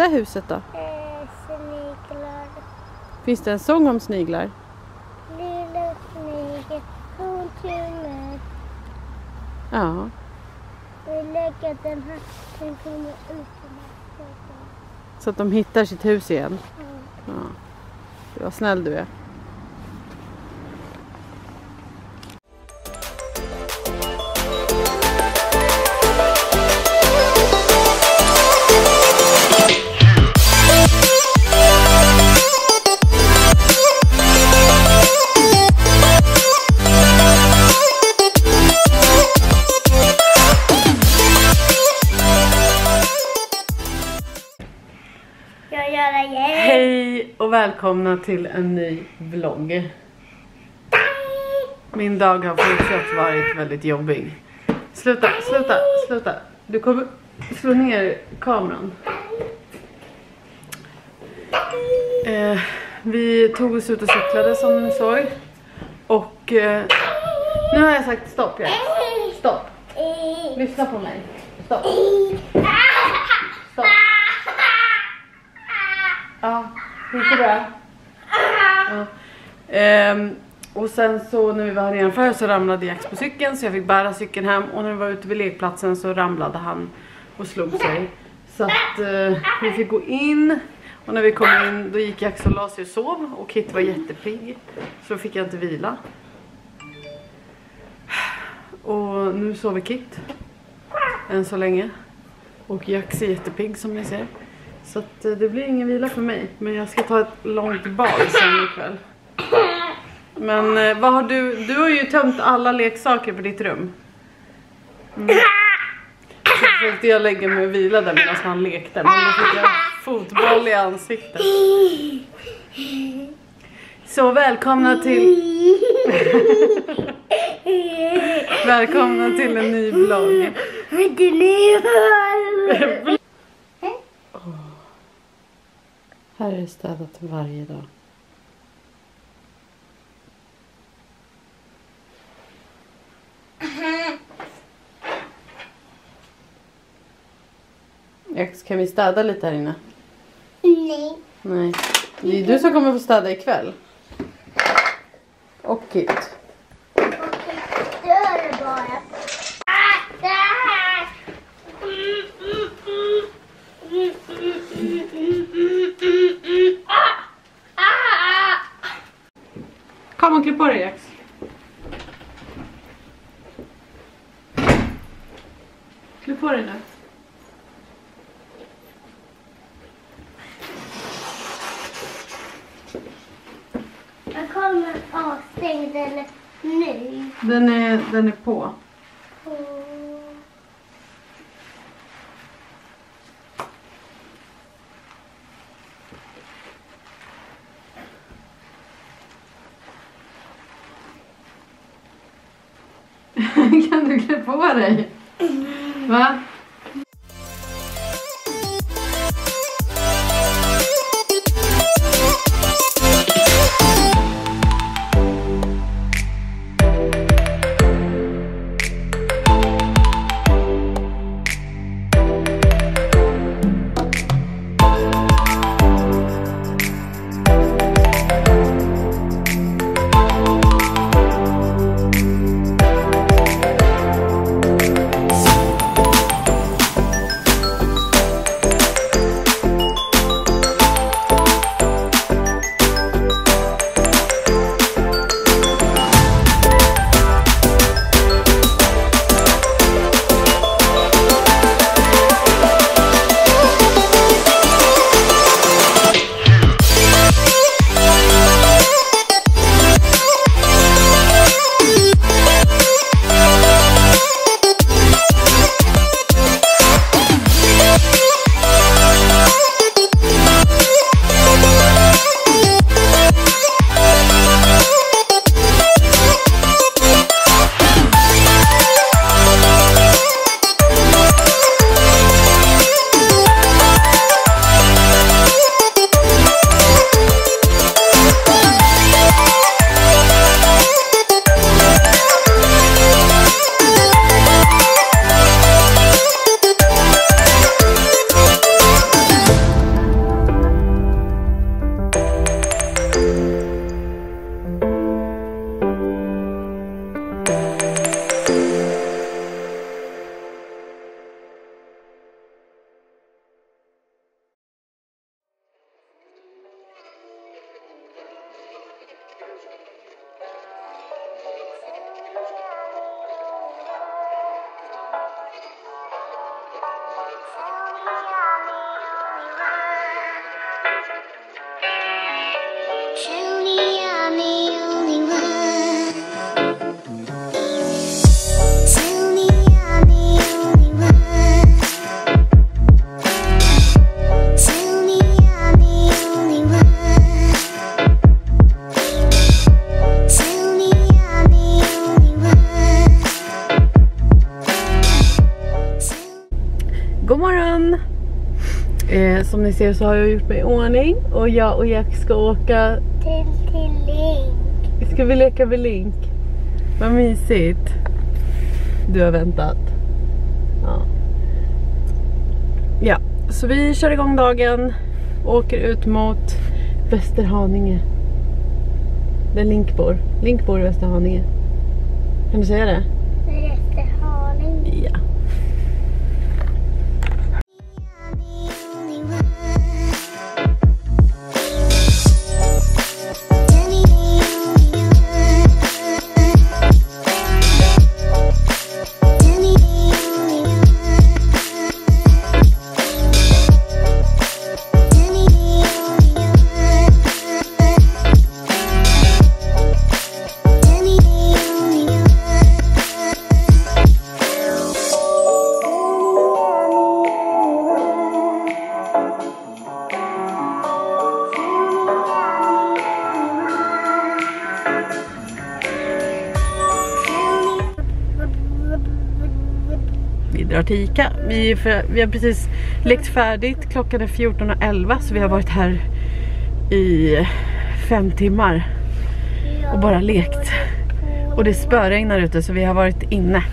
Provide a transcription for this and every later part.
där huset då? Sniglar. Finns det en sång om sniglar? Lilla snigel, kom till mig. Ja. Vi lägger den här, den kommer ut. Så att de hittar sitt hus igen. Ja. Det var snäll du är. Hej och välkomna till en ny vlogg. Min dag har fortsatt varit väldigt jobbig. Sluta. Du kommer slå ner kameran. Vi tog oss ut och cyklade som ni såg. Och nu har jag sagt stopp. Stopp. Lyssna på mig. Stopp. Ja, gick det bra? Ja. Och sen så när vi var här nedanför så ramlade Jax på cykeln, så jag fick bära cykeln hem. Och när vi var ute vid lekplatsen så ramlade han och slog sig. Så att vi fick gå in. Och när vi kom in då gick Jax och la sig och sov. Och Kit var jättepigg, så då fick jag inte vila. Och nu sover Kit än så länge. Och Jax är jättepigg som ni ser. Så att det blir ingen vila för mig. Men jag ska ta ett långt bad sen ikväll. Men vad har du? Du har ju tömt alla leksaker på ditt rum. Så får inte jag lägga mig och vila där medan han lekte. Men då fick jag fotboll i ansiktet. Så välkomna till... välkomna till en ny vlogg. Här är det städat varje dag. Kan vi städa lite här inne? Nej. Det är du som kommer få städa ikväll. Och Kit. Dör bara. Kom och klipp på dig, Jax. Klipp på dig nu. Jag kommer avstängd den nu. Den är på. Kan du klä på dig? Va? God morgon! Som ni ser så har jag gjort mig i ordning och jag och Jack ska åka till Link. Ska vi leka med Link? Vad mysigt. Du har väntat. Ja, så vi kör igång dagen och åker ut mot Västerhaninge. Där Link bor. Link bor i Västerhaninge. Kan du säga det? Västerhaninge. Ja. Vi drar till Ica. Vi har precis lekt färdigt. Klockan är 14:11 så vi har varit här i 5 timmar och bara lekt. Och det spöregnar ute så vi har varit inne.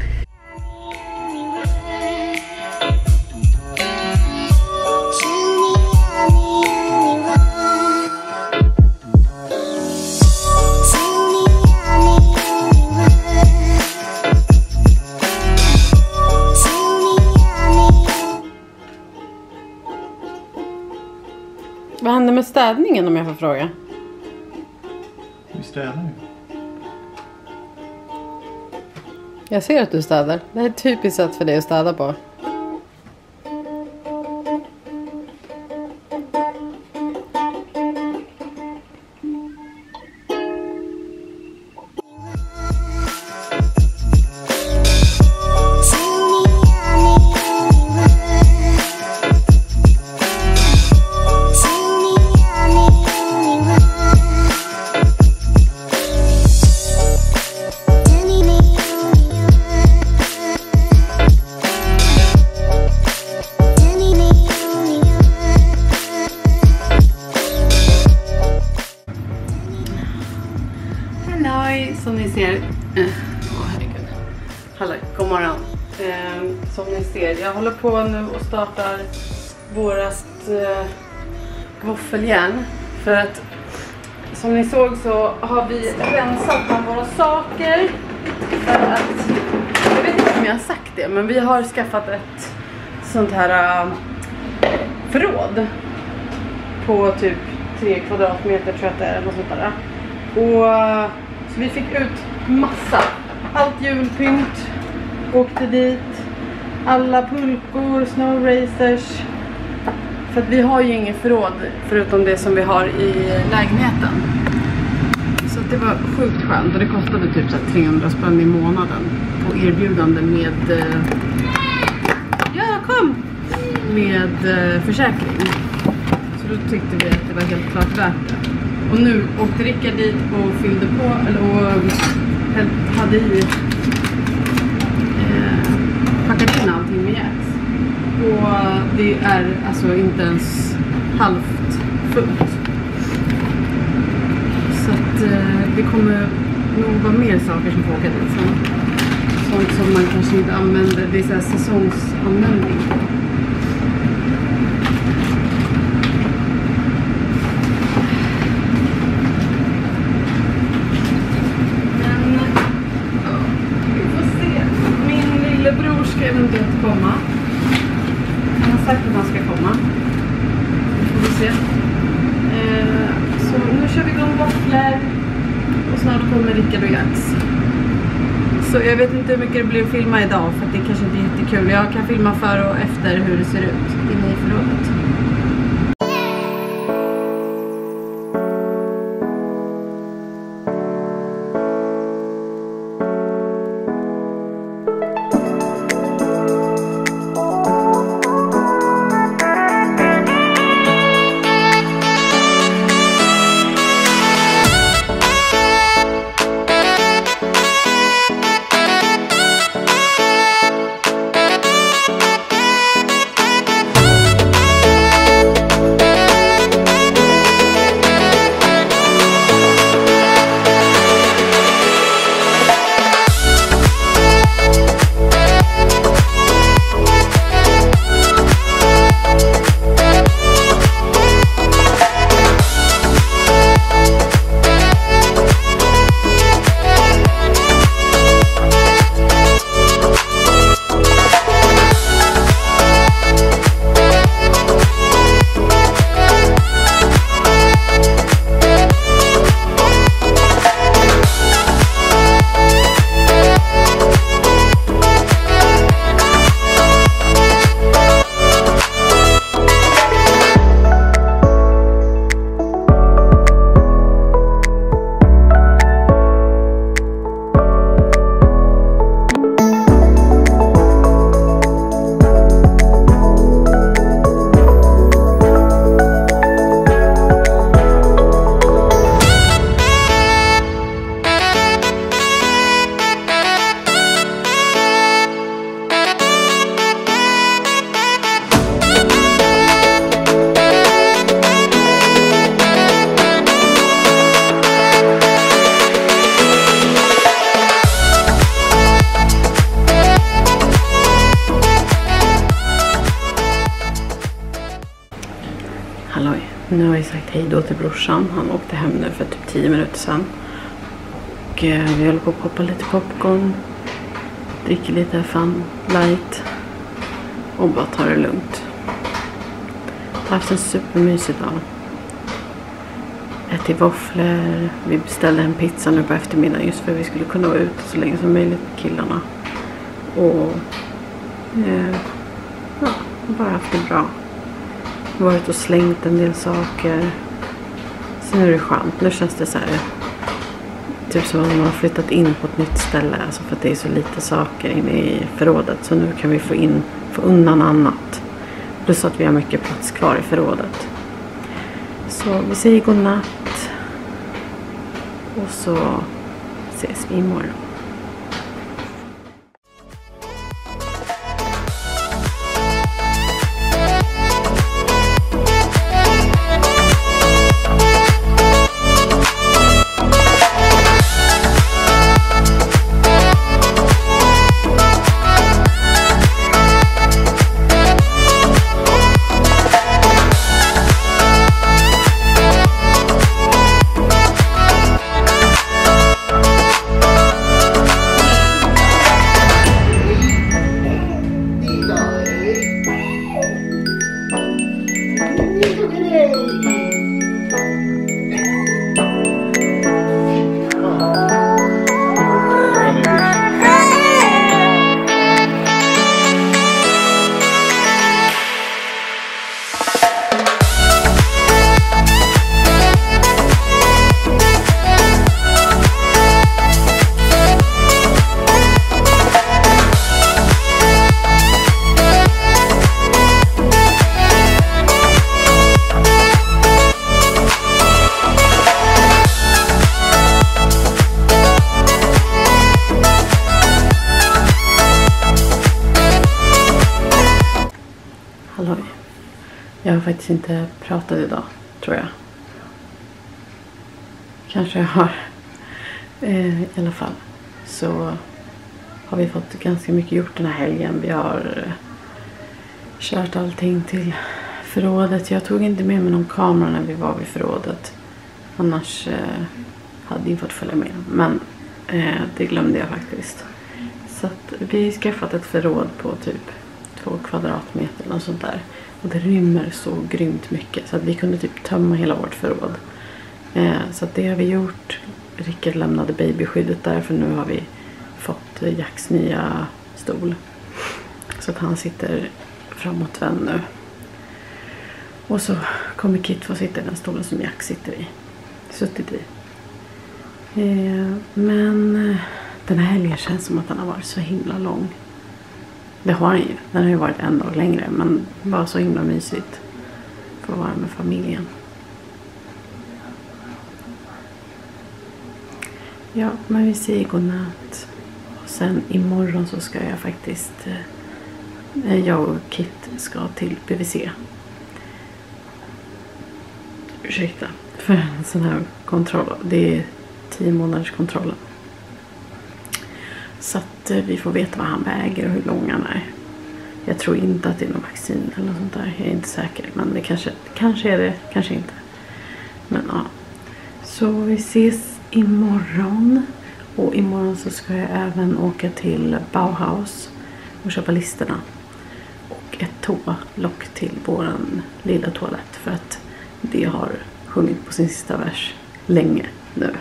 Vad hände med städningen om jag får fråga? Vi städar ju. Jag ser att du städar. Det här är ett typiskt sätt för dig att städa på. Som ni ser, herregud. Hallå, god morgon. Som ni ser, jag håller på nu och startar vårat våffeljärn. För att, som ni såg så har vi rensat bland våra saker. För att, jag vet inte om jag har sagt det, men vi har skaffat ett sånt här förråd. På typ 3 kvadratmeter tror jag att det är, något sånt där. Och så vi fick ut massa, allt julpynt, åkte dit, alla pulkor, snow racers. För att vi har ju ingen förråd förutom det som vi har i lägenheten. Så det var sjukt skönt och det kostade typ så 300 spänn i månaden på erbjudande med, med försäkring. Så då tyckte vi att det var helt klart värt det. Och nu åkte Rickard dit och fyllde på, och hade i, packat in allting med Jax. Och det är alltså inte ens halvt fullt. Så att det kommer nog vara mer saker som får åka dit. Sånt som man kanske inte använder, det är så här säsongsanvändning. Ska eventuellt komma. Han har sagt att han ska komma. Får vi se. Så nu kör vi igång våfflor. Och snart kommer Rickard och Jax. Så jag vet inte hur mycket det blir att filma idag. För att det kanske inte är jättekul. Jag kan filma före och efter hur det ser ut inne i förrådet. Nu har jag sagt hej då till brorsan. Han åkte hem nu för typ 10 minuter sedan. Och vi håller på att poppa lite popcorn. Dricker lite Fun Light. Och bara tar det lugnt. Jag har haft en supermysig dag. Ätit våfflor. Vi beställde en pizza nu på eftermiddagen just för att vi skulle kunna vara ute så länge som möjligt med killarna. Och ja, bara haft det bra. Jag har varit och slängt en del saker. Sen är det skönt. Nu känns det så här typ som att man har flyttat in på ett nytt ställe. Alltså för att det är så lite saker inne i förrådet. Så nu kan vi få undan annat. Plus att vi har mycket plats kvar i förrådet. Så vi säger godnatt. Och så ses vi imorgon. Jag har faktiskt inte pratat idag, tror jag. Kanske jag har. I alla fall så har vi fått ganska mycket gjort den här helgen. Vi har kört allting till förrådet. Jag tog inte med mig någon kamera när vi var vid förrådet. Annars hade jag fått följa med. Men det glömde jag faktiskt. Så att vi har skaffat ett förråd på typ 2 kvadratmeter och sånt där. Och det rymmer så grymt mycket. Så att vi kunde typ tömma hela vårt förråd. Så att det har vi gjort. Rickard lämnade babyskyddet där. För nu har vi fått Jacks nya stol. Så att han sitter framåtvänd nu. Och så kommer Kit få sitta i den stolen som Jack suttit i. Men den här helgen känns som att den har varit så himla lång. Det har den ju. Den har ju varit en dag längre. Men bara så himla mysigt. För att vara med familjen. Ja, men vi säger godnatt. Och sen imorgon så ska jag faktiskt... jag och Kit ska till BVC. Ursäkta. För en sån här kontroll. Det är 10 månaders kontrollen. Så att vi får veta vad han väger och hur lång han är. Jag tror inte att det är någon vaccin eller något sånt där. Jag är inte säker. Men det kanske är det. Kanske inte. Men ja. Så vi ses imorgon. Och imorgon så ska jag även åka till Bauhaus. Och köpa listerna. Och ett toalock till våran lilla toalett. För att det har sjungit på sin sista vers länge nu.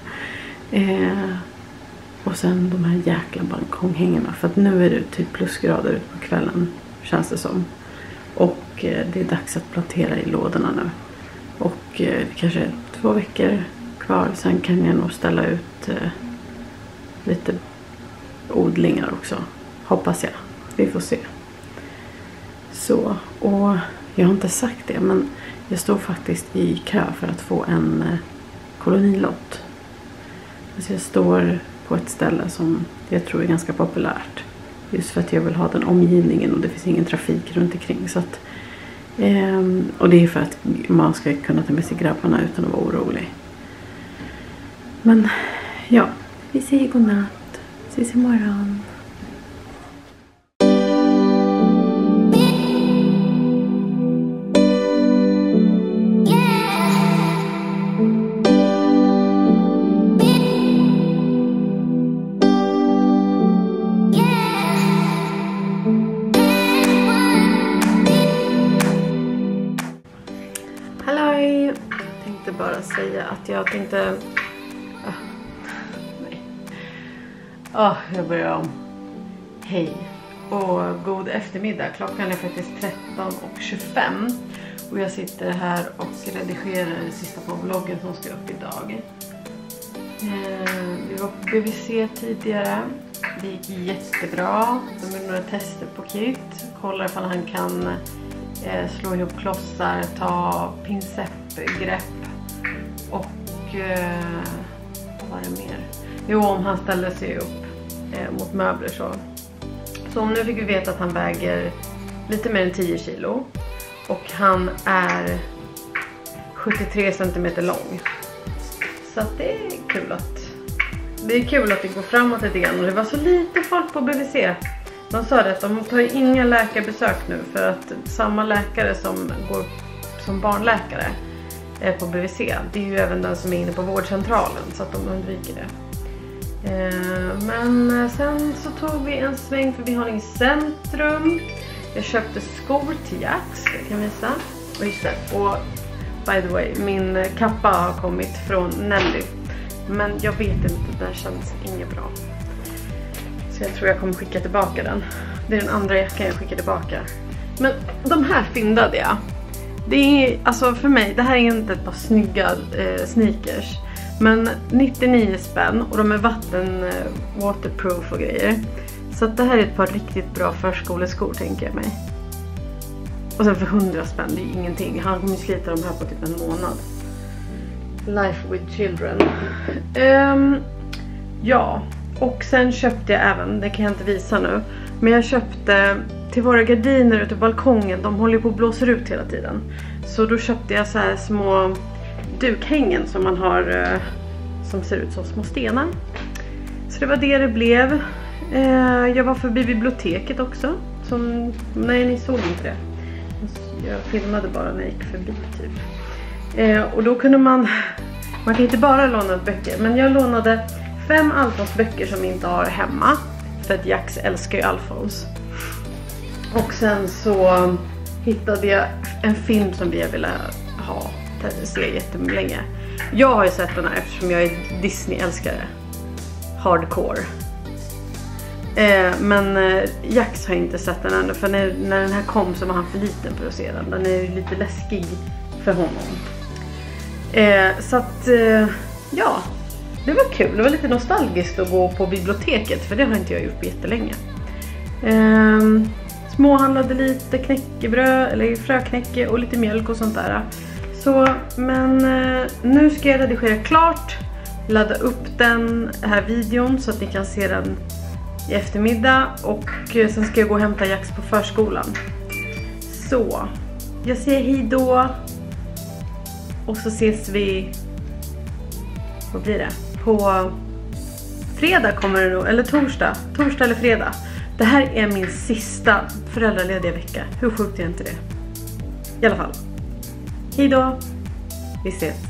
Och sen de här jäkla balkonghängarna. För att nu är det typ plusgrader ut på kvällen. Känns det som. Och det är dags att plantera i lådorna nu. Och kanske 2 veckor kvar. Sen kan jag nog ställa ut lite odlingar också. Hoppas jag. Vi får se. Så. Och jag har inte sagt det. Men jag står faktiskt i kö för att få en kolonilott. Alltså jag står på ett ställe som jag tror är ganska populärt. Just för att jag vill ha den omgivningen och det finns ingen trafik runt omkring. Så att, och det är för att man ska kunna ta med sig grabbarna utan att vara orolig. Men ja, vi säger godnatt. Ses imorgon. Yeah. säga att jag tänkte... jag börjar om. Hej och god eftermiddag. Klockan är faktiskt 13:25 och jag sitter här och redigerar det sista på vloggen som ska upp idag. Vi var på BVC tidigare. Det gick jättebra. De gjorde några tester på Kit. Kollar ifall han kan slå ihop klossar, ta pincettgrepp och vad var det mer? Jo, om han ställer sig upp mot möbler så. Så nu fick vi veta att han väger lite mer än 10 kilo. Och han är 73 cm lång. Så att det är kul att det går framåt lite grann. Och det var så lite folk på BVC. De sa det att de tar inga läkarbesök nu. För att samma läkare som går som barnläkare på BVC. Det är ju även den som är inne på vårdcentralen. Så att de undviker det. Men sen så tog vi en sväng förbi Haninge centrum. Jag köpte skor till Jax, jag kan visa. Och just det, och by the way, min kappa har kommit från Nelly. Men jag vet inte, den känns inget bra. Så jag tror jag kommer skicka tillbaka den. Det är den andra jackan jag skickar tillbaka. Men de här fyndade jag. Det är, alltså för mig, det här är inte ett par snygga sneakers. Men 99 spänn och de är waterproof och grejer. Så att det här är ett par riktigt bra förskoleskor tänker jag mig. Och sen för 100 spänn, det är ingenting. Han kommer slita de här på typ en månad. Life with children. Ja, och sen köpte jag även, det kan jag inte visa nu. Men jag köpte till våra gardiner ute på balkongen. De håller på att blåsa ut hela tiden. Så då köpte jag så här små dukhängen som man har, som ser ut som små stenar. Så det var det blev. Jag var förbi biblioteket också. Nej, ni såg inte det. Jag filmade bara när jag gick förbi typ. Och då kunde man kan inte bara låna böcker. Men jag lånade 5 Alfons böcker som vi inte har hemma. För att Jax älskar ju Alfons. Och sen så hittade jag en film som vi ville se jättelänge. Jag har ju sett den här eftersom jag är Disney-älskare. Hardcore. Men Jax har inte sett den ännu. För när den här kom så var han för liten för att se den. Den är lite läskig för honom. Så att ja, det var kul. Det var lite nostalgiskt att gå på biblioteket. För det har inte jag gjort på jättelänge. Småhandlade lite knäckebröd eller fröknäcke och lite mjölk och sånt där. Så, men nu ska jag redigera klart. Ladda upp den här videon så att ni kan se den i eftermiddag. Och sen ska jag gå och hämta Jax på förskolan. Så, jag säger hej då. Och så ses vi, vad blir det? På fredag kommer det nog, eller torsdag eller fredag. Det här är min sista föräldralediga vecka. Hur sjukt är inte det? I alla fall. Hej då. Vi ses.